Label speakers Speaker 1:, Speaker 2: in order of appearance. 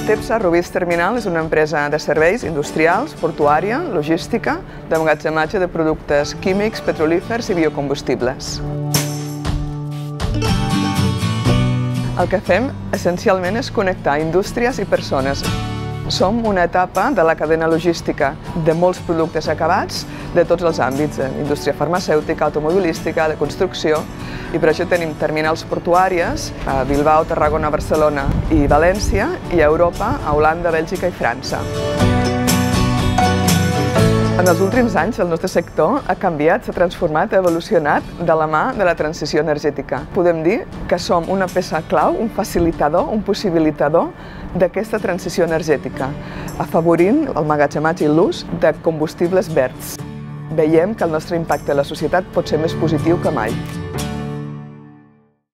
Speaker 1: TEPSA Rubis Terminal és una empresa de serveis industrials, portuària, logística, d'emmagatzematge de productes químics, petrolífers i biocombustibles. El que fem, essencialment, és connectar indústries i persones. Som una etapa de la cadena logística de molts productes acabats de tots els àmbits, indústria farmacèutica, automobilística, de construcció, i per això tenim terminals portuàries a Bilbao, Tarragona, Barcelona i València, i a Europa, a Holanda, Bèlgica i França. En els últims anys el nostre sector ha canviat, s'ha transformat, ha evolucionat de la mà de la transició energètica. Podem dir que som una peça clau, un facilitador, un possibilitador d'aquesta transició energètica, afavorint el magatzematge i l'ús de combustibles verds. Veiem que el nostre impacte a la societat pot ser més positiu que mai.